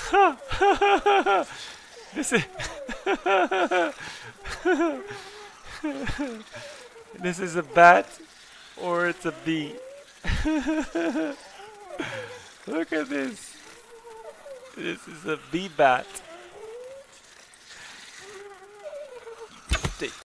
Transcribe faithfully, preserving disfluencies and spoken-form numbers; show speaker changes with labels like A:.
A: This is this is a bat or it's a bee. Look at this. This is a bee bat.